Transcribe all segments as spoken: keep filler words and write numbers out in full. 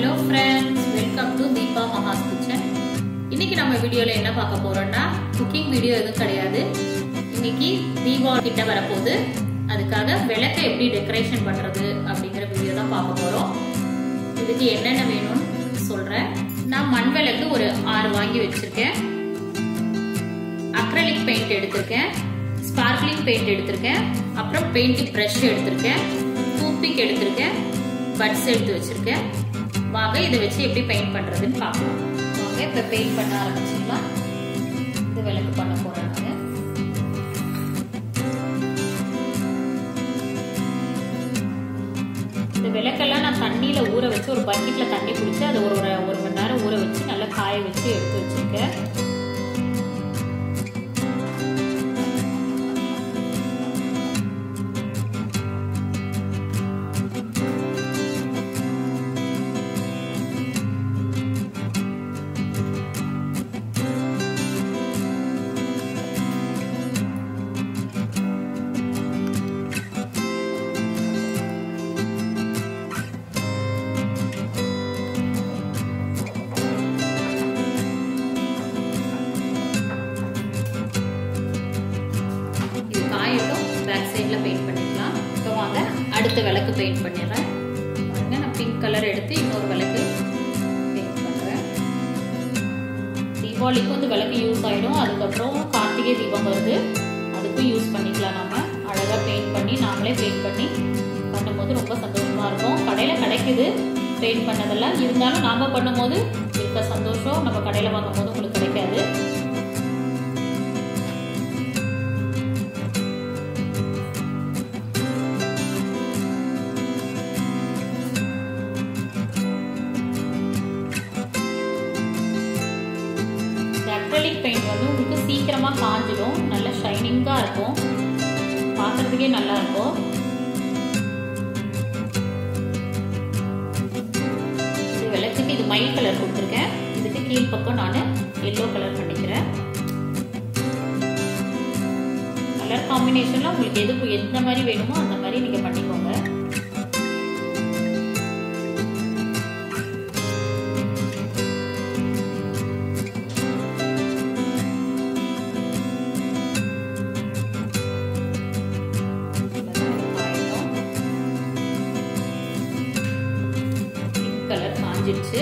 Hello friends, welcome to Diya Maha's kitchen. இன்னைக்கு நம்ம வீடியோல என்ன பார்க்க போறோம்னா குக்கிங் வீடியோ எதுவும் கிடையாது. இன்னைக்கு தீபாவளி கிட்ட வரப்போகுது. அதுக்காக விளக்க எப்படி டெக்கரேஷன் பண்றது அப்படிங்கற வீடியோ தான் பார்க்க போறோம். இதுக்கு என்னென்ன வேணும்னு சொல்றேன். நான் மண் விளக்கு ஒரு ஆறு வாங்கி வச்சிருக்கேன். அக்ரிலிக் பெயிண்ட் எடுத்திருக்கேன். ஸ்பார்க்லிங் பெயிண்ட் எடுத்திருக்கேன். அப்புறம் பெயிண்ட் பிரஷ் எடுத்திருக்கேன். டூத்பிக் எடுத்திருக்கேன். பட்ஸ் எடுத்து வச்சிருக்கேன். வாங்க இதை வச்சு எப்படி பெயிண்ட் பண்றதுன்னு பார்க்கலாம். வாங்க இப்ப பெயிண்ட் பண்ண ஆரம்பிச்சிடலாம். இந்த விளக்கு பண்ண போறேன் நான். இந்த விளக்கெல்லாம் நான் தண்ணியில ஊற வச்சு ஒரு பக்கெட்ல தண்ணி குடிச்சு அதை ஒரு ஒரு மணி நேரம் ஊற வச்சு நல்லா காய வச்சு எடுத்து வச்சிருக்கேன். பேக் சைடுல பெயிண்ட் பண்ணிக்கலாம். இப்போ வாங்க அடுத்த விளக்கு பெயிண்ட் பண்ணிடுறேன். பாருங்க நான் பிங்க் கலர் எடுத்து இன்னொரு விளக்கு பெயிண்ட் பண்றேன். தீபாவளிக்கு வந்து விளக்கு யூஸ் ஆயிடும். அதுக்கப்புறம் கார்த்திகை தீபம் வருது, அதுக்கும் யூஸ் பண்ணிக்கலாம். நம்ம அழகா பெயிண்ட் பண்ணி நாமளே பெயிண்ட் பண்ணி பண்ணும்போது ரொம்ப சந்தோஷமா இருக்கும். கடையில கிடைக்குது பெயிண்ட் பண்ணதெல்லாம், இருந்தாலும் நாம பண்ணும்போது இருக்க சந்தோஷம் நம்ம கடையில வாங்கும் போது உங்களுக்கு கிடைக்காது. அக்ரிலிக் பெயிண்ட் வந்து உங்களுக்கு சீக்கிரமா காஞ்சிடும். நல்ல ஷைனிங்கா இருக்கும், பார்க்கறதுக்கே நல்லா இருக்கும். இது விளக்குக்கு இது மயில் கலர் கொடுத்துருக்கேன். இதுக்கு கீழ் பக்கம் நான் எல்லோ கலர் பண்ணிக்கிறேன். கலர் காம்பினேஷன்ல உங்களுக்கு எது எந்த மாதிரி வேணுமோ அந்த மாதிரி நீங்க பண்ணிக்கோங்க. கலர் காஞ்சிடுச்சு.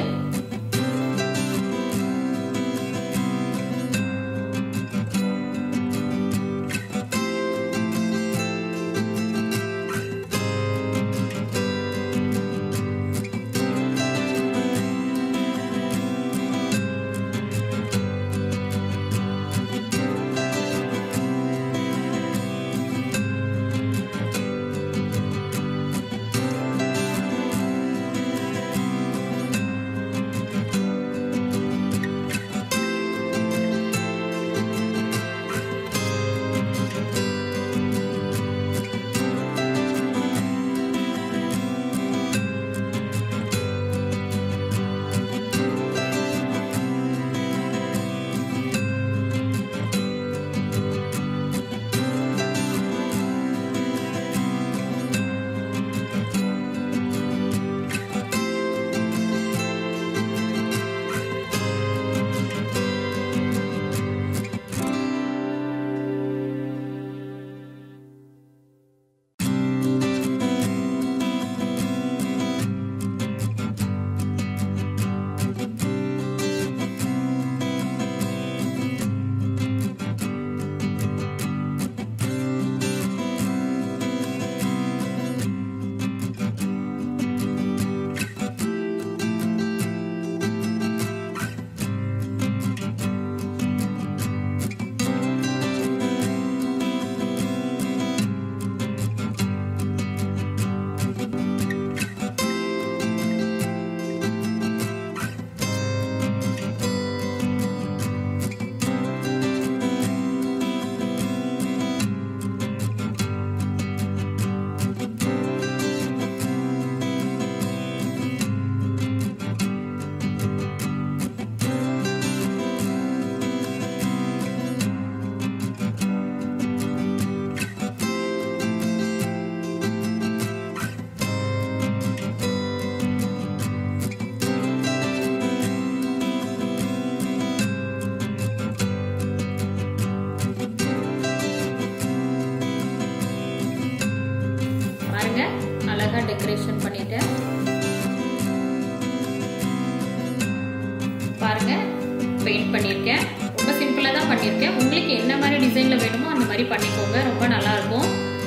பெயிண்ட் பண்ணியிருக்கேன். ரொம்ப சிம்பிளாக தான் பண்ணியிருக்கேன். உங்களுக்கு என்ன மாதிரி டிசைனில் வேணுமோ அந்த மாதிரி பண்ணிக்கோங்க, ரொம்ப நல்லா இருக்கும்.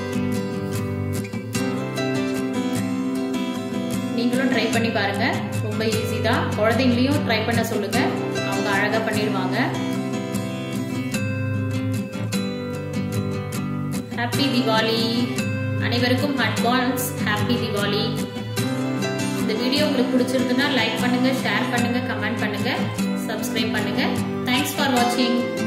நீங்களும் ட்ரை பண்ணி பாருங்க, ரொம்ப ஈஸி தான். குழந்தைங்களையும் ட்ரை பண்ண சொல்லுங்க, அவங்க அழகா பண்ணிடுவாங்க. ஹாப்பி தீபாவளி அனைவருக்கும். Advance happy Deepavali. இந்த வீடியோ உங்களுக்கு பிடிச்சிருந்ததுன்னா லைக் பண்ணுங்க, ஷேர் பண்ணுங்க, கமெண்ட் பண்ணுங்க, சப்ஸ்கிரைப் பண்ணுங்க. தேங்க்ஸ் ஃபார் வாட்சிங்.